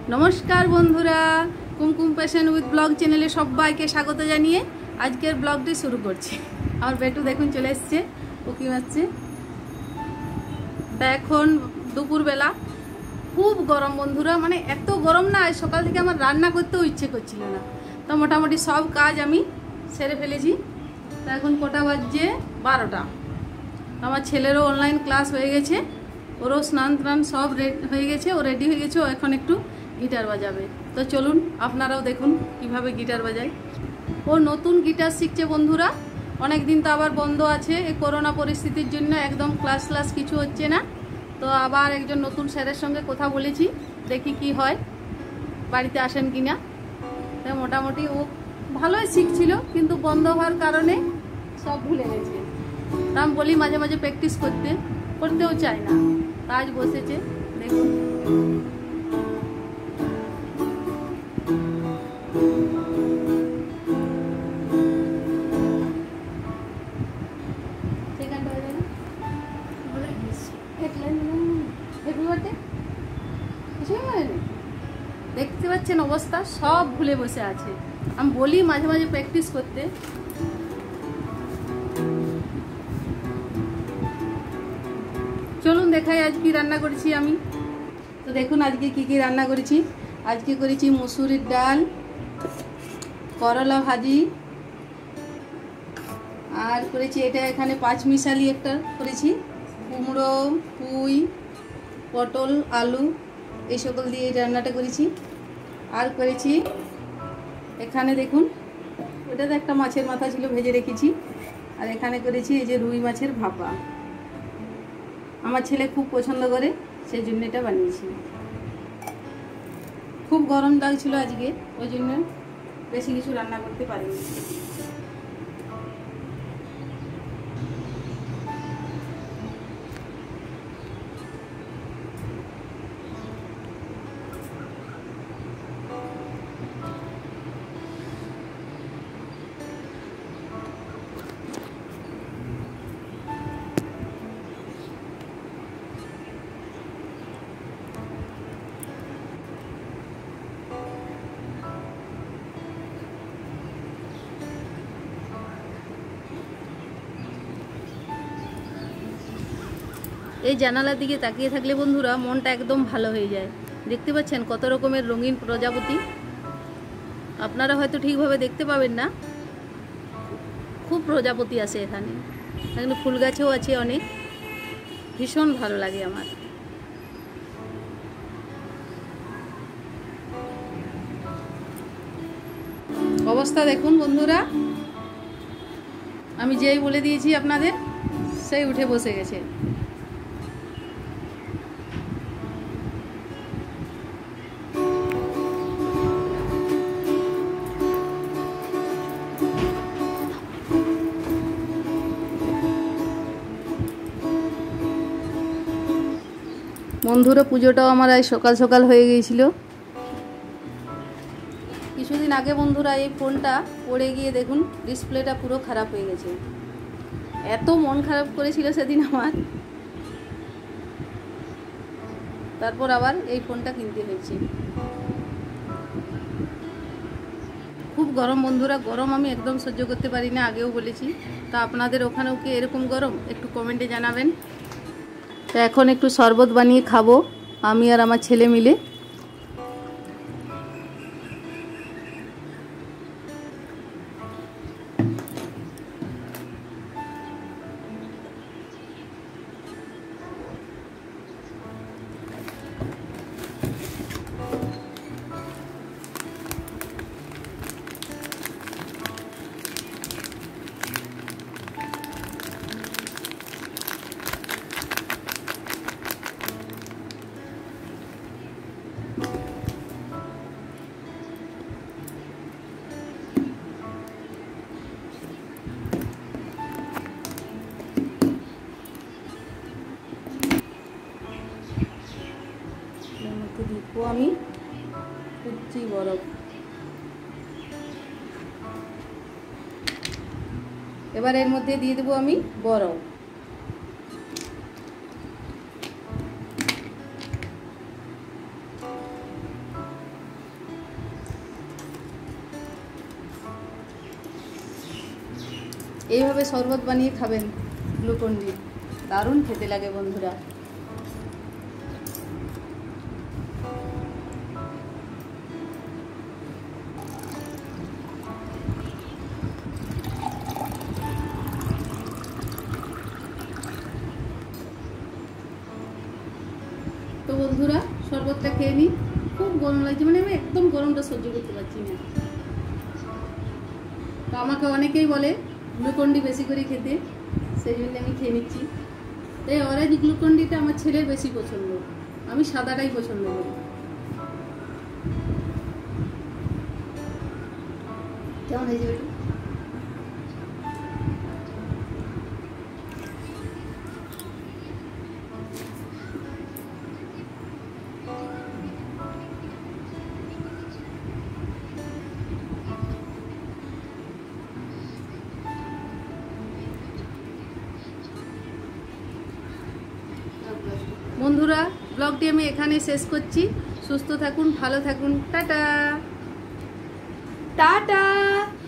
नमस्कार बंधुरा Kumkum passion with blog चैनेले सबाइके स्वागत जानिए आजकेर ब्लगटी शुरू करছি। আমার বেটু দেখুন চলে এসেছে উকি মারছে। তা এখন দুপুরবেলা খুব গরম বন্ধুরা, মানে এত গরম না সকাল থেকে আমার রান্না করতেও ইচ্ছে করছিল না। তো মোটামুটি সব কাজ আমি সেরে ফেলেছি। তা এখন কটা বাজছে 12টা। আমার ছেলেরও অনলাইন ক্লাস হয়ে গেছে, ওরও স্নান টান সব হয়ে গেছে, ও রেডি হয়ে গেছে, ও এখন একটু গিটার বাজাবে। তো চলুন আপনারাও দেখুন কিভাবে গিটার বাজায়। ও নতুন গিটার শিখছে বন্ধুরা, অনেক দিন তো আবার বন্ধ আছে এই করোনা পরিস্থিতির জন্য, একদম ক্লাস কিছু হচ্ছে না। তো আবার একজন নতুন স্যারের সঙ্গে কথা বলেছি, দেখি কি হয়, বাড়িতে আসেন কিনা। তো মোটামুটি ও ভালোই শিখছিল, কিন্তু বন্ধ হওয়ার কারণে সব ভুলে গেছে। তা আমি বলি মাঝে মাঝে প্র্যাকটিস করতেও চায় না। আজ বসেছে, দেখুন। দেখতে পাচ্ছেন অবস্থা, সব ভুলে বসে আছে। আমি বলি মাঝে মাঝে প্র্যাকটিস করতে। চলুন দেখাই আজ কি রান্না করেছি আমি। তো দেখুন আজকে কি রান্না করেছি। আজকে করেছি মসুরির ডাল, করলা ভাজি, আর করেছি এটা এখানে পাঁচমিশালি একটা করেছি, কুমড়ো, পুঁই, পটল, আলু এই সকল দিয়ে এই রান্নাটা করেছি। আর করেছি এখানে দেখুন, ওটাতে একটা মাছের মাথা ছিল ভেজে রেখেছি। আর এখানে করেছি এই যে রুই মাছের ভাপা, আমার ছেলে খুব পছন্দ করে, সেই জন্য এটা বানিয়েছি। খুব গরম লাগছিল আজকে, ওই জন্য বেশি কিছু রান্না করতে পারিনি। এই জানালার দিকে তাকিয়ে থাকলে বন্ধুরা মনটা একদম ভালো হয়ে যায়। দেখতে পাচ্ছেন কত রকমের রঙিন প্রজাপতি, আপনারা হয়তো ঠিকভাবে দেখতে পাবেন না, খুব প্রজাপতি আছে এখানে। এখানে ফুল গাছও আছে অনেক, ভীষণ ভালো লাগে আমার। অবস্থা দেখুন বন্ধুরা, আমি যেই বলে দিয়েছি আপনাদের সেই উঠে বসে গেছে। বন্ধুরা পুজোটাও আমার আজ সকাল সকাল হয়ে গিয়েছিল। কিছুদিন আগে বন্ধুরা এই ফোনটা পড়ে গিয়ে দেখুন ডিসপ্লেটা পুরো খারাপ হয়ে গেছে। এত মন খারাপ করেছিল সেদিন আমার, তারপর আবার এই ফোনটা কিনতে হয়েছে। খুব গরম বন্ধুরা, গরম আমি একদম সহ্য করতে পারি না, আগেও বলেছি। তা আপনাদের ওখানেও কি এরকম গরম একটু কমেন্টে জানাবেন। তো এখন একটু শরবত বানিয়ে খাবো আমি আর আমার ছেলে মিলে। দিব আমি কুচি বরফ। এবার এর মধ্যে দিয়ে দেবো আমি বরফ। এইভাবে শরবত বানিয়ে খাবেন গ্লুকন-ডি, দারুণ খেতে লাগে বন্ধুরা। তো বন্ধুরা শরবতটা খেয়ে নিই, খুব গরম লাগছে, মানে আমি একদম গরমটা সহ্য করতে পারছি না। তো আমাকে অনেকেই বলে গ্লুকন-ডি বেশি করে খেতে, সেই জন্য আমি খেয়ে নিচ্ছি। তাই অরেঞ্জ গ্লুকন-ডিটা আমার ছেলের বেশি পছন্দ, আমি সাদাটাই পছন্দ করি। কেমন হয়েছে বেটু? বন্ধুরা ব্লগটি আমি এখানেই শেষ করছি। সুস্থ থাকুন, ভালো থাকুন, টাটা টাটা।